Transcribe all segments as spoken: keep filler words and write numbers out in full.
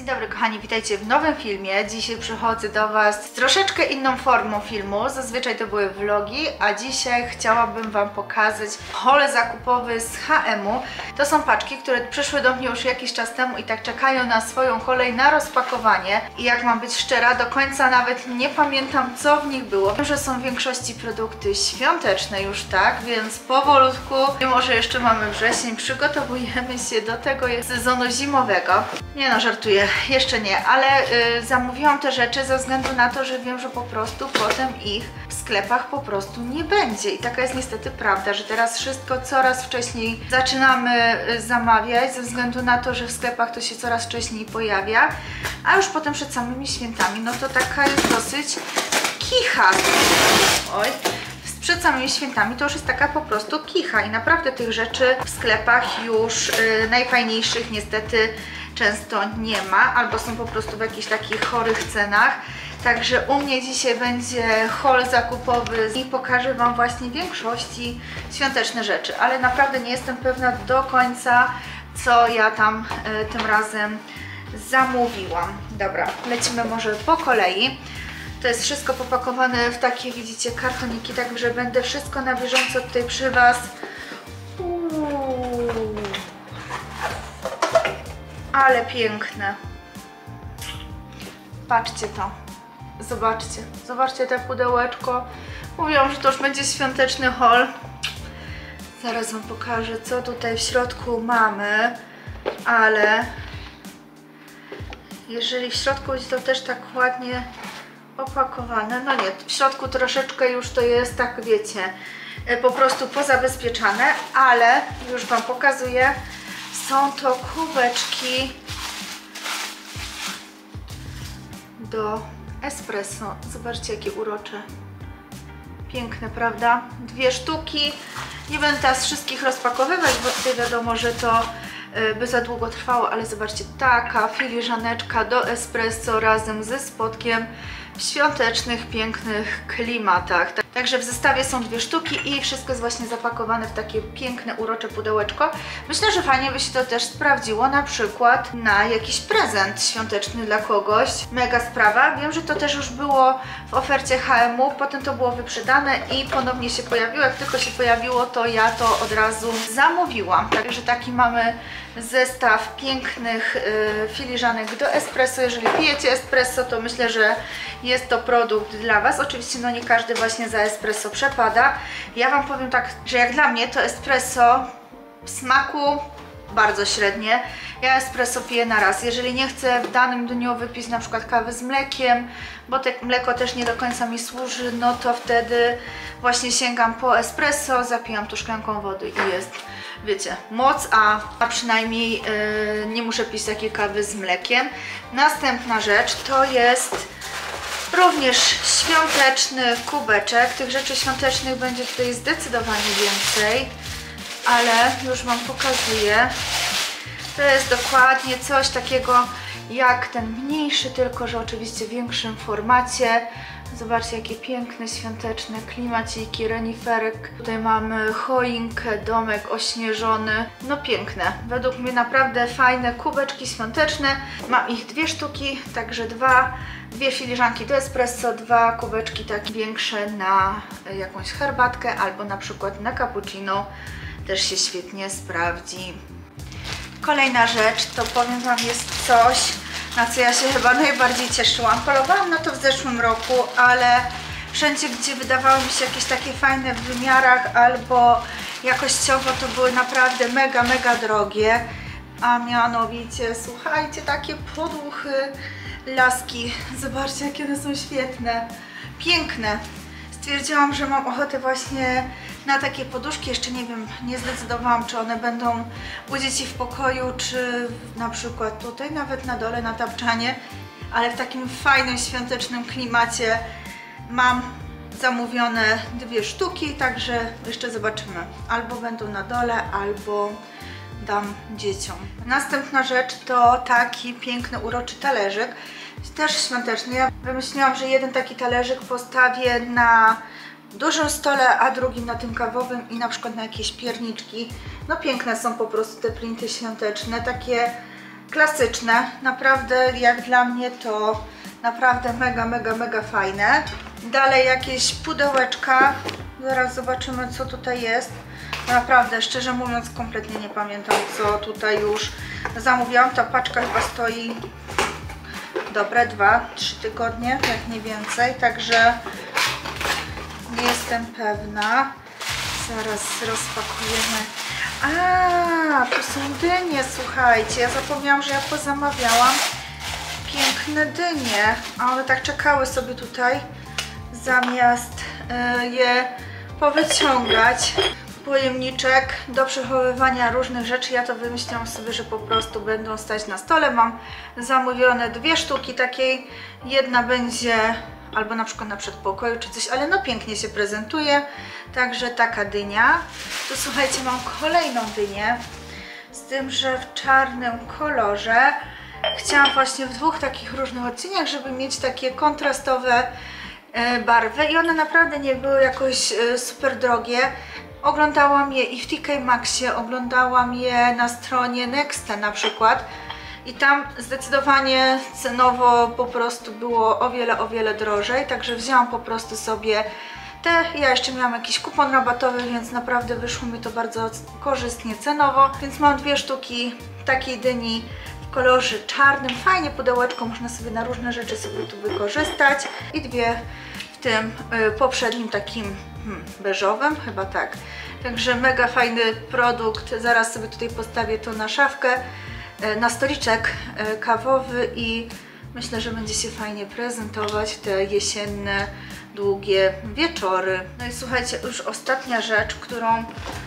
Dzień dobry kochani, witajcie w nowym filmie. Dzisiaj przychodzę do Was z troszeczkę inną formą filmu. Zazwyczaj to były vlogi, a dzisiaj chciałabym Wam pokazać haul zakupowy z H and M. To są paczki, które przyszły do mnie już jakiś czas temu i tak czekają na swoją kolej na rozpakowanie. I jak mam być szczera, do końca nawet nie pamiętam, co w nich było. Wiem, że są w większości produkty świąteczne już, tak, więc powolutku, mimo że jeszcze mamy wrzesień, przygotowujemy się do tego sezonu zimowego. Nie no, żartuję, jeszcze nie, ale y, zamówiłam te rzeczy ze względu na to, że wiem, że po prostu potem ich w sklepach po prostu nie będzie. I taka jest niestety prawda, że teraz wszystko coraz wcześniej zaczynamy y, zamawiać ze względu na to, że w sklepach to się coraz wcześniej pojawia, a już potem przed samymi świętami, no to taka jest dosyć kicha. Oj. Przed samymi świętami to już jest taka po prostu kicha i naprawdę tych rzeczy w sklepach już y, najfajniejszych niestety często nie ma, albo są po prostu w jakichś takich chorych cenach. Także u mnie dzisiaj będzie haul zakupowy i pokażę Wam właśnie w większości świąteczne rzeczy, ale naprawdę nie jestem pewna do końca, co ja tam y, tym razem zamówiłam. Dobra, lecimy może po kolei. To jest wszystko popakowane w takie, widzicie, kartoniki, także będę wszystko na bieżąco tutaj przy Was. Uuu. Ale piękne. Patrzcie to. Zobaczcie. Zobaczcie te pudełeczko. Mówiłam, że to już będzie świąteczny haul. Zaraz Wam pokażę, co tutaj w środku mamy. Ale jeżeli w środku jest to też tak ładnie opakowane, no nie, w środku troszeczkę już to jest, tak wiecie, po prostu pozabezpieczane, ale już Wam pokazuję, są to kubeczki do espresso. Zobaczcie, jakie urocze. Piękne, prawda? Dwie sztuki. Nie będę teraz wszystkich rozpakowywać, bo tutaj wiadomo, że to by za długo trwało, ale zobaczcie, taka filiżaneczka do espresso razem ze spodkiem w świątecznych, pięknych klimatach. Także w zestawie są dwie sztuki i wszystko jest właśnie zapakowane w takie piękne, urocze pudełeczko. Myślę, że fajnie by się to też sprawdziło na przykład na jakiś prezent świąteczny dla kogoś. Mega sprawa. Wiem, że to też już było w ofercie H and M, potem to było wyprzedane i ponownie się pojawiło. Jak tylko się pojawiło, to ja to od razu zamówiłam. Także taki mamy zestaw pięknych yy, filiżanek do espresso. Jeżeli pijecie espresso, to myślę, że jest to produkt dla Was. Oczywiście no nie każdy właśnie za espresso przepada. Ja Wam powiem tak, że jak dla mnie to espresso w smaku bardzo średnie. Ja espresso piję na raz. Jeżeli nie chcę w danym dniu wypić na przykład kawy z mlekiem, bo te mleko też nie do końca mi służy, no to wtedy właśnie sięgam po espresso, zapijam tu szklanką wody i jest, wiecie, moc, a, a przynajmniej yy, nie muszę pić takiej kawy z mlekiem. Następna rzecz to jest również świąteczny kubeczek. Tych rzeczy świątecznych będzie tutaj zdecydowanie więcej, ale już Wam pokazuję. To jest dokładnie coś takiego jak ten mniejszy, tylko że oczywiście w większym formacie. Zobaczcie, jakie piękne, świąteczne klimaciki, reniferek. Tutaj mamy choinkę, domek ośnieżony. No piękne. Według mnie naprawdę fajne kubeczki świąteczne. Mam ich dwie sztuki, także dwa. Dwie filiżanki do espresso, dwa kubeczki takie większe na jakąś herbatkę albo na przykład na cappuccino. Też się świetnie sprawdzi. Kolejna rzecz, to powiem Wam, jest coś, na co ja się chyba najbardziej cieszyłam. Polowałam na to w zeszłym roku, ale wszędzie, gdzie wydawały mi się jakieś takie fajne w wymiarach albo jakościowo, to były naprawdę mega, mega drogie. A mianowicie, słuchajcie, takie podłuchy laski. Zobaczcie, jakie one są świetne, piękne. Stwierdziłam, że mam ochotę właśnie na takie poduszki. Jeszcze nie wiem, nie zdecydowałam, czy one będą u dzieci w pokoju, czy na przykład tutaj, nawet na dole, na tapczanie, ale w takim fajnym, świątecznym klimacie. Mam zamówione dwie sztuki, także jeszcze zobaczymy. Albo będą na dole, albo dam dzieciom. Następna rzecz to taki piękny, uroczy talerzyk. Też świąteczny. Ja wymyśliłam, że jeden taki talerzyk postawię na dużym stole, a drugim na tym kawowym i na przykład na jakieś pierniczki. No piękne są po prostu te printy świąteczne, takie klasyczne, naprawdę jak dla mnie to naprawdę mega, mega, mega fajne. Dalej jakieś pudełeczka, zaraz zobaczymy co tutaj jest. Naprawdę, szczerze mówiąc, kompletnie nie pamiętam co tutaj już zamówiłam. Ta paczka chyba stoi dobre dwa trzy tygodnie, jak nie więcej, także nie jestem pewna. Zaraz rozpakujemy. A, to są dynie, słuchajcie, ja zapomniałam, że ja pozamawiałam piękne dynie, a one tak czekały sobie tutaj, zamiast y, je powyciągać. Pojemniczek do przechowywania różnych rzeczy. Ja to wymyśliłam sobie, że po prostu będą stać na stole. Mam zamówione dwie sztuki takiej. Jedna będzie albo na przykład na przedpokoju czy coś, ale no pięknie się prezentuje. Także taka dynia. Tu słuchajcie, mam kolejną dynię. Z tym, że w czarnym kolorze. Chciałam właśnie w dwóch takich różnych odcieniach, żeby mieć takie kontrastowe barwy. I one naprawdę nie były jakoś super drogie. Oglądałam je i w T K Maxie, oglądałam je na stronie Nexta na przykład i tam zdecydowanie cenowo po prostu było o wiele, o wiele drożej, także wzięłam po prostu sobie te. Ja jeszcze miałam jakiś kupon rabatowy, więc naprawdę wyszło mi to bardzo korzystnie cenowo, więc mam dwie sztuki takiej dyni w kolorze czarnym, fajnie pudełeczko, można sobie na różne rzeczy sobie tu wykorzystać i dwie w tym y, poprzednim takim Hmm, beżowym, chyba tak. Także mega fajny produkt. Zaraz sobie tutaj postawię to na szafkę, na stoliczek kawowy i myślę, że będzie się fajnie prezentować w te jesienne, długie wieczory. No i słuchajcie, już ostatnia rzecz, którą...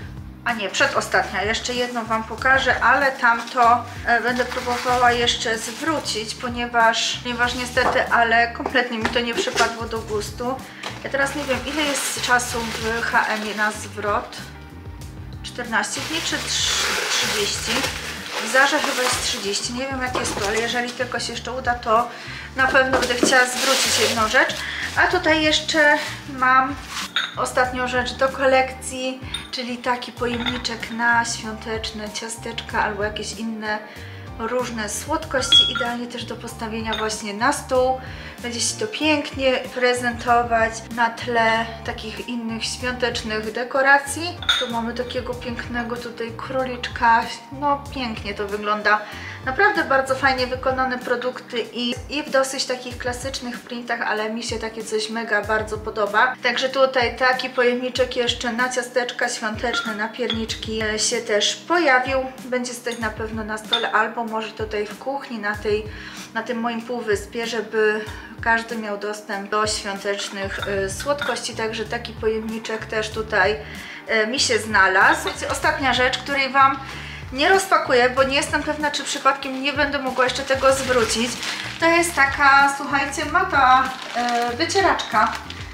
A nie, przedostatnia, jeszcze jedną Wam pokażę, ale tamto e, będę próbowała jeszcze zwrócić, ponieważ, ponieważ niestety, ale kompletnie mi to nie przypadło do gustu. Ja teraz nie wiem, ile jest czasu w H and M na zwrot. czternaście dni czy trzydzieści? W Zarze chyba jest trzydzieści, nie wiem jak jest to, ale jeżeli tylko się jeszcze uda, to na pewno będę chciała zwrócić jedną rzecz. A tutaj jeszcze mam ostatnią rzecz do kolekcji, czyli taki pojemniczek na świąteczne ciasteczka albo jakieś inne różne słodkości, idealnie też do postawienia właśnie na stół. Będzie się to pięknie prezentować na tle takich innych świątecznych dekoracji. Tu mamy takiego pięknego tutaj króliczka, no pięknie to wygląda. Naprawdę bardzo fajnie wykonane produkty i, i w dosyć takich klasycznych printach, ale mi się takie coś mega bardzo podoba. Także tutaj taki pojemniczek jeszcze na ciasteczka świąteczne, na pierniczki się też pojawił. Będzie stać na pewno na stole albo może tutaj w kuchni, na, tej, na tym moim półwyspie, żeby każdy miał dostęp do świątecznych y, słodkości. Także taki pojemniczek też tutaj y, mi się znalazł. Ostatnia rzecz, której Wam nie rozpakuję, bo nie jestem pewna, czy przypadkiem nie będę mogła jeszcze tego zwrócić. To jest taka, słuchajcie, mata yy, wycieraczka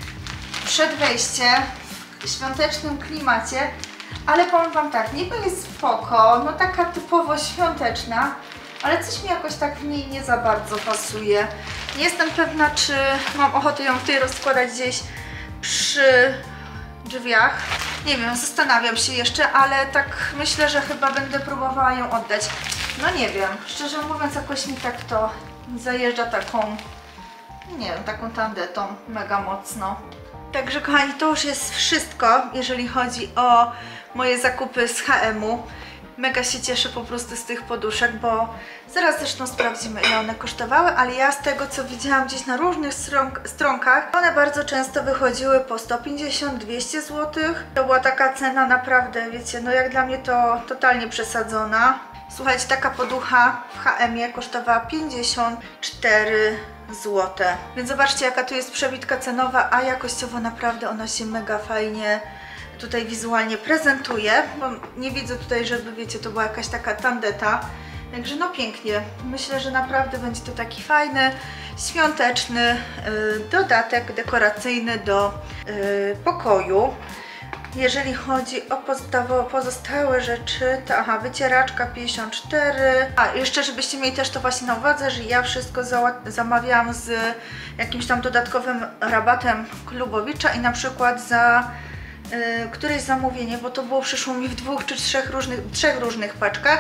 przed wejściem w świątecznym klimacie, ale powiem Wam tak, niby jest spoko, no taka typowo świąteczna, ale coś mi jakoś tak w niej nie za bardzo pasuje. Nie jestem pewna, czy mam ochotę ją tutaj rozkładać gdzieś przy drzwiach. Nie wiem, zastanawiam się jeszcze, ale tak myślę, że chyba będę próbowała ją oddać. No nie wiem, szczerze mówiąc jakoś mi tak to zajeżdża taką, nie wiem, taką tandetą mega mocno. Także kochani, to już jest wszystko, jeżeli chodzi o moje zakupy z H and M-u. Mega się cieszę po prostu z tych poduszek, bo zaraz zresztą sprawdzimy, ile one kosztowały, ale ja z tego, co widziałam gdzieś na różnych stron stronkach, one bardzo często wychodziły po sto pięćdziesiąt do dwustu złotych. To była taka cena naprawdę, wiecie, no jak dla mnie to totalnie przesadzona. Słuchajcie, taka poducha w H and M kosztowała pięćdziesiąt cztery złote. Więc zobaczcie, jaka tu jest przebitka cenowa, a jakościowo naprawdę ona się mega fajnie tutaj wizualnie prezentuje, bo nie widzę tutaj, żeby, wiecie, to była jakaś taka tandeta. Także no pięknie. Myślę, że naprawdę będzie to taki fajny, świąteczny y, dodatek dekoracyjny do y, pokoju. Jeżeli chodzi o pozostałe rzeczy, to aha, wycieraczka pięćdziesiąt cztery. A jeszcze, żebyście mieli też to właśnie na uwadze, że ja wszystko zamawiałam z jakimś tam dodatkowym rabatem Klubowicza i na przykład za Yy, któreś zamówienie, bo to było przyszło mi w dwóch czy trzech różnych, trzech różnych paczkach,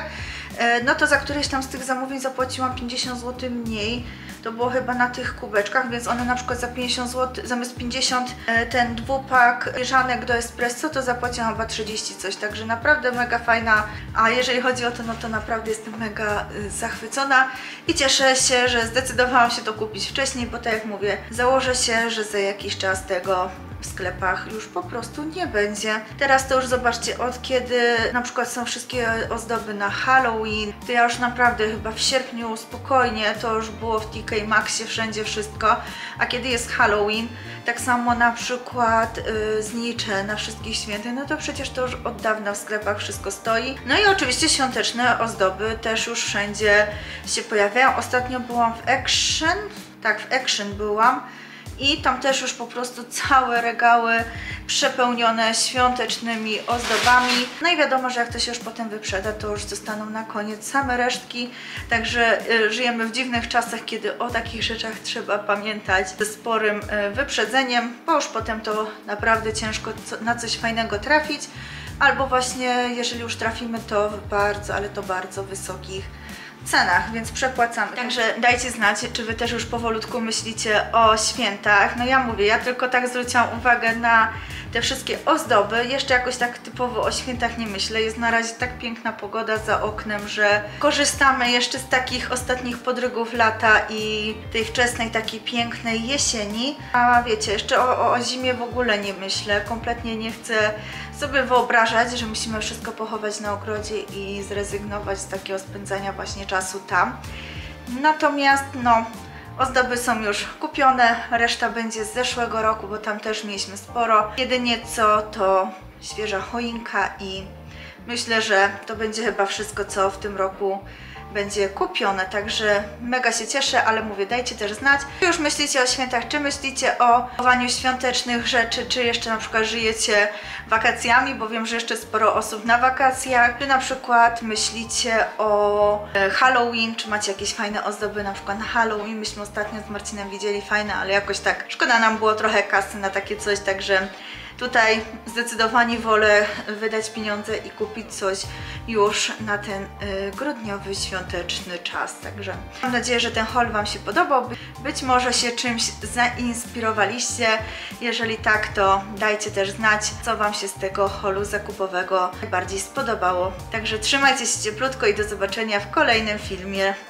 no to za któreś tam z tych zamówień zapłaciłam pięćdziesiąt złotych mniej. To było chyba na tych kubeczkach, więc one na przykład za pięćdziesiąt złotych, zamiast pięćdziesiąt ten dwupak mieszanek do espresso, to zapłaciłam chyba trzydzieści coś, także naprawdę mega fajna. A jeżeli chodzi o to, no to naprawdę jestem mega zachwycona i cieszę się, że zdecydowałam się to kupić wcześniej, bo tak jak mówię, założę się, że za jakiś czas tego w sklepach już po prostu nie będzie. Teraz to już zobaczcie, od kiedy na przykład są wszystkie ozdoby na Halloween, to ja już naprawdę chyba w sierpniu spokojnie to już było w T K Maxie wszędzie wszystko, a kiedy jest Halloween, tak samo na przykład yy, znicze na wszystkich świętych, no to przecież to już od dawna w sklepach wszystko stoi. No i oczywiście świąteczne ozdoby też już wszędzie się pojawiają. Ostatnio byłam w Action, tak w Action byłam, i tam też już po prostu całe regały przepełnione świątecznymi ozdobami. No i wiadomo, że jak to się już potem wyprzeda, to już zostaną na koniec same resztki. Także y, żyjemy w dziwnych czasach, kiedy o takich rzeczach trzeba pamiętać ze sporym y, wyprzedzeniem, bo już potem to naprawdę ciężko co, na coś fajnego trafić. Albo właśnie, jeżeli już trafimy, to w bardzo, ale to bardzo wysokich cenach, więc przepłacamy. Także dajcie znać, czy Wy też już powolutku myślicie o świętach. No ja mówię, ja tylko tak zwróciłam uwagę na te wszystkie ozdoby. Jeszcze jakoś tak typowo o świętach nie myślę. Jest na razie tak piękna pogoda za oknem, że korzystamy jeszcze z takich ostatnich podrygów lata i tej wczesnej, takiej pięknej jesieni. A wiecie, jeszcze o, o zimie w ogóle nie myślę. Kompletnie nie chcę sobie wyobrażać, że musimy wszystko pochować na ogrodzie i zrezygnować z takiego spędzania właśnie czasu tam. Natomiast no, ozdoby są już kupione, reszta będzie z zeszłego roku, bo tam też mieliśmy sporo. Jedynie co to świeża choinka i myślę, że to będzie chyba wszystko, co w tym roku będzie kupione, także mega się cieszę, ale mówię, dajcie też znać, czy już myślicie o świętach, czy myślicie o chowaniu świątecznych rzeczy, czy jeszcze na przykład żyjecie wakacjami, bo wiem, że jeszcze sporo osób na wakacjach, czy na przykład myślicie o Halloween, czy macie jakieś fajne ozdoby na przykład na Halloween. Myśmy ostatnio z Marcinem widzieli fajne, ale jakoś tak szkoda nam było trochę kasy na takie coś, także tutaj zdecydowanie wolę wydać pieniądze i kupić coś już na ten y, grudniowy, świąteczny czas. Także mam nadzieję, że ten haul Wam się podobał. Być może się czymś zainspirowaliście. Jeżeli tak, to dajcie też znać, co Wam się z tego haulu zakupowego najbardziej spodobało. Także trzymajcie się cieplutko i do zobaczenia w kolejnym filmie.